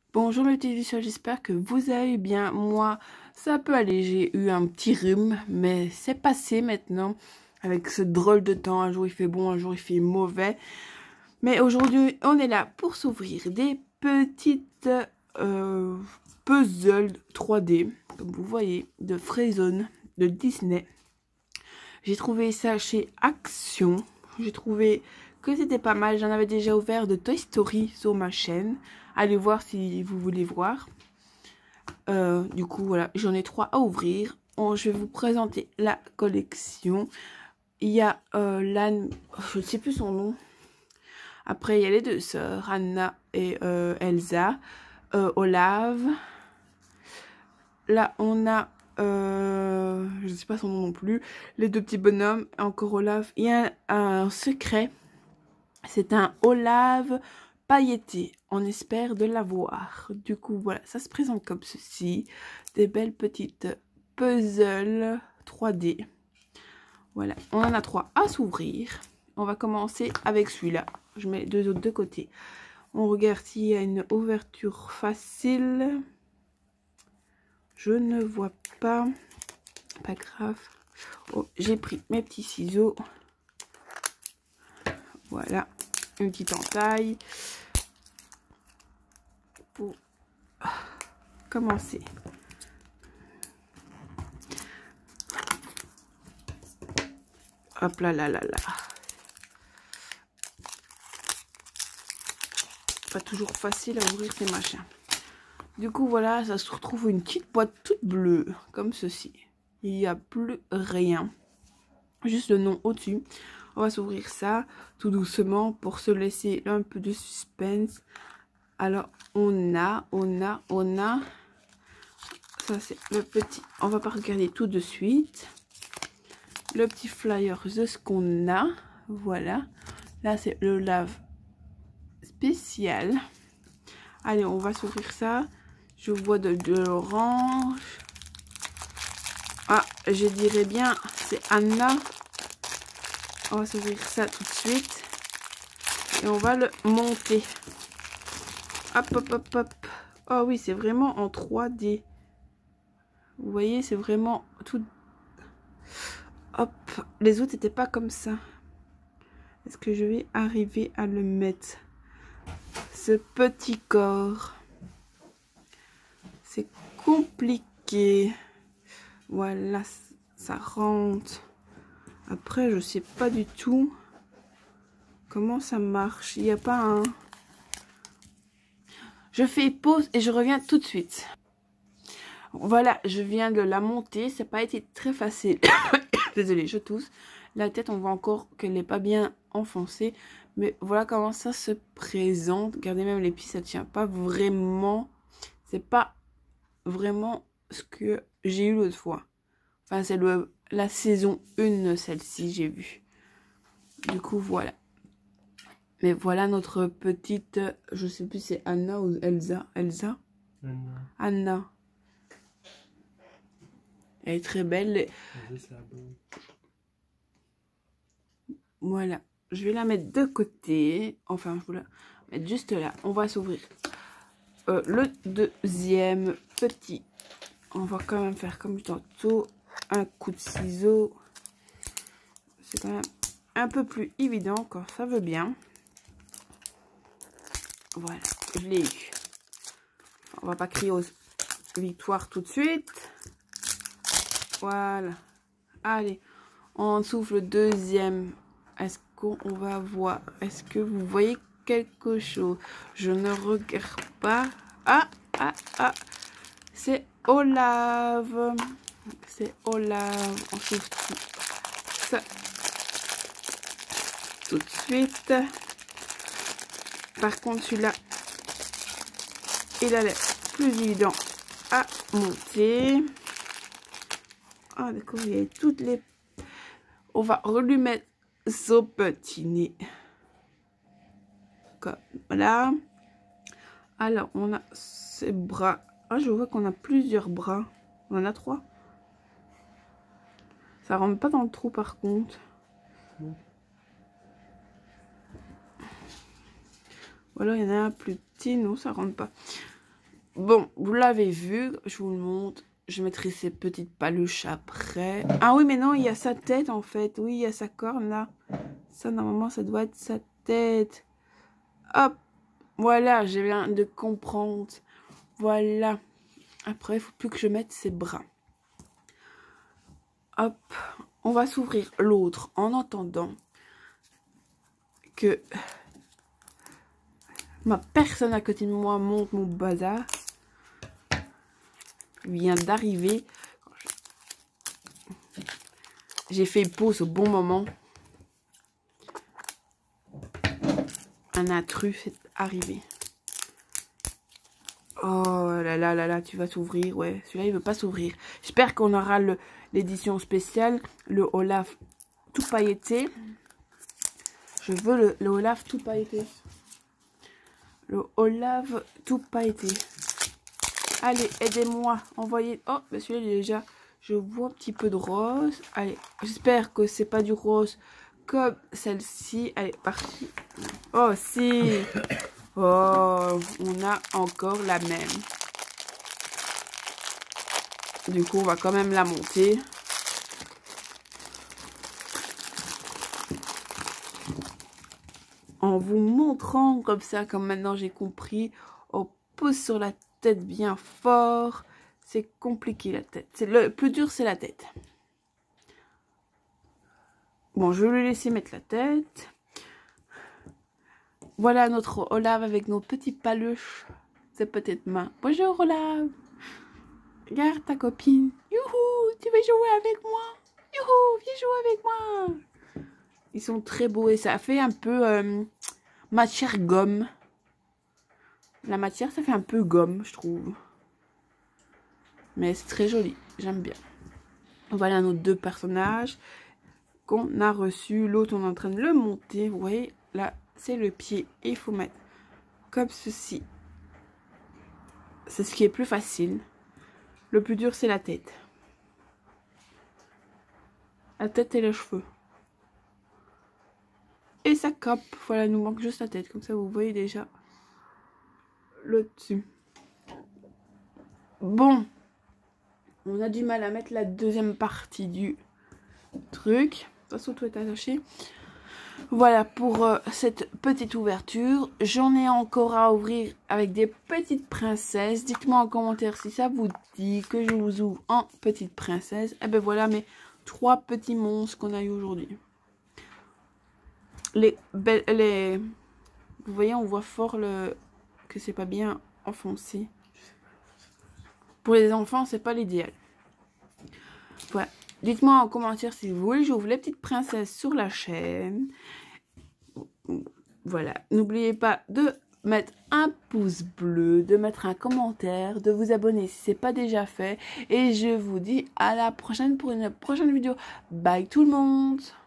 Bonjour le petit Lucia, j'espère que vous allez bien. Moi, ça peut aller, j'ai eu un petit rhume, mais c'est passé maintenant. Avec ce drôle de temps, un jour il fait bon, un jour il fait mauvais. Mais aujourd'hui, on est là pour s'ouvrir des petites puzzles 3D, comme vous voyez, de Free de Disney. J'ai trouvé ça chez Action. J'ai trouvé que c'était pas mal. J'en avais déjà ouvert de Toy Story sur ma chaîne. Allez voir si vous voulez voir. Du coup, voilà, j'en ai 3 à ouvrir. Je vais vous présenter la collection. Il y a l'Anne, je ne sais plus son nom. Après, il y a les deux sœurs, Anna et Elsa. Olave. Là, on a, je ne sais pas son nom non plus, les deux petits bonhommes, encore Olave. Il y a un secret. C'est un Olave pailleté. On espère de l'avoir. Du coup, voilà, ça se présente comme ceci. Des belles petites puzzles 3D. Voilà, on en a 3 à s'ouvrir. On va commencer avec celui-là. Je mets les deux autres de côté. On regarde s'il y a une ouverture facile. Je ne vois pas. Pas grave. Oh, j'ai pris mes petits ciseaux. Voilà, une petite entaille. Pour commencer. Hop là là là là. Pas toujours facile à ouvrir ces machins. Du coup, voilà, ça se retrouve une petite boîte toute bleue, comme ceci. Il n'y a plus rien. Juste le nom au-dessus. On va s'ouvrir ça tout doucement pour se laisser un peu de suspense. Alors, on a. Ça, c'est le petit. On va pas regarder tout de suite. Le petit flyer de ce qu'on a. Voilà. Là, c'est le lave spécial. Allez, on va s'ouvrir ça. Je vois de l'orange. Ah, je dirais bien, c'est Anna. On va s'ouvrir ça tout de suite. Et on va le monter. Hop, hop, hop, hop. Oh oui, c'est vraiment en 3D. Vous voyez, c'est vraiment tout... Hop, les autres n'étaient pas comme ça. Est-ce que je vais arriver à le mettre? Ce petit corps. C'est compliqué. Voilà, ça rentre. Après, je sais pas du tout comment ça marche. Il n'y a pas un... Je fais pause et je reviens tout de suite. Voilà, je viens de la monter. Ça n'a pas été très facile. Désolée, je tousse. La tête, on voit encore qu'elle n'est pas bien enfoncée. Mais voilà comment ça se présente. Regardez, même les pieds, ça ne tient pas vraiment. C'est pas vraiment ce que j'ai eu l'autre fois. Enfin, c'est la saison 1, celle-ci, j'ai vu. Du coup, voilà. Mais voilà notre petite... Je sais plus c'est Anna ou Elsa. Elsa? Anna. Elle est très belle. Voilà. Je vais la mettre de côté. Enfin, je vais la mettre juste là. On va s'ouvrir le deuxième petit. On va quand même faire comme tantôt. Un coup de ciseau. C'est quand même un peu plus évident quand ça veut bien. Voilà. Je l'ai eu. On va pas crier aux victoires tout de suite. Voilà. Allez. On souffle le deuxième. Est-ce qu'on va voir? Est-ce que vous voyez quelque chose? Je ne regarde pas. Ah, ah, ah. C'est Olave. C'est Olave. On souffle ça tout de suite. Par contre, celui-là, il a l'air plus évident à monter. Ah, d'accord, il y a toutes les... On va lui mettre son petit nez. Comme là. Alors, on a ses bras. Ah, je vois qu'on a plusieurs bras. On en a 3. Ça rentre pas dans le trou par contre. Non. Ou alors il y en a un plus petit. Non, ça rentre pas. Bon, vous l'avez vu, je vous le montre. Je mettrai ces petites paluches après. Ah oui, mais non, il y a sa tête en fait. Oui, il y a sa corne là. Ça, normalement, ça doit être sa tête. Hop, voilà, je viens de comprendre. Voilà. Après, il faut plus que je mette ses bras. Hop, on va s'ouvrir l'autre en attendant que ma personne à côté de moi monte mon bazar. Il vient d'arriver. J'ai fait pause au bon moment. Un intrus est arrivé. Oh là là là là, tu vas t'ouvrir. Ouais, celui-là, il veut pas s'ouvrir. J'espère qu'on aura l'édition spéciale, le Olaf tout pailleté. Je veux le Olaf tout pailleté. Le Olaf tout pailleté. Allez, aidez-moi. Envoyez. Oh, bah celui-là, il est déjà... Je vois un petit peu de rose. Allez, j'espère que c'est pas du rose comme celle-ci. Allez, parti. Oh, si. Oh, on a encore la même. Du coup, on va quand même la monter. En vous montrant comme ça, comme maintenant j'ai compris. On pose sur la tête bien fort. C'est compliqué la tête. Le plus dur, c'est la tête. Bon, je vais lui laisser mettre la tête. Voilà notre Olaf avec nos petits paluches. C'est peut-être main. Bonjour Olaf. Regarde ta copine. Youhou, tu veux jouer avec moi? Youhou, viens jouer avec moi. Ils sont très beaux et ça fait un peu matière gomme. La matière, ça fait un peu gomme, je trouve. Mais c'est très joli, j'aime bien. Voilà nos deux personnages qu'on a reçus. L'autre, on est en train de le monter. Vous voyez, là, c'est le pied. Et il faut mettre comme ceci. C'est ce qui est plus facile. Le plus dur, c'est la tête. La tête et les cheveux. Et sa cape. Voilà, il nous manque juste la tête. Comme ça, vous voyez déjà le dessus. Bon. On a du mal à mettre la deuxième partie du truc. De toute façon, tout est attaché. Voilà pour cette petite ouverture. J'en ai encore à ouvrir avec des petites princesses. Dites-moi en commentaire si ça vous dit que je vous ouvre en petite princesse. Et ben voilà mes 3 petits monstres qu'on a eu aujourd'hui. Vous voyez, on voit fort que c'est pas bien enfoncé. Pour les enfants, c'est pas l'idéal. Voilà. Dites-moi en commentaire si vous voulez, j'ouvre les petites princesses sur la chaîne. Voilà. N'oubliez pas de mettre un pouce bleu, de mettre un commentaire, de vous abonner si ce n'est pas déjà fait. Et je vous dis à la prochaine pour une prochaine vidéo. Bye tout le monde!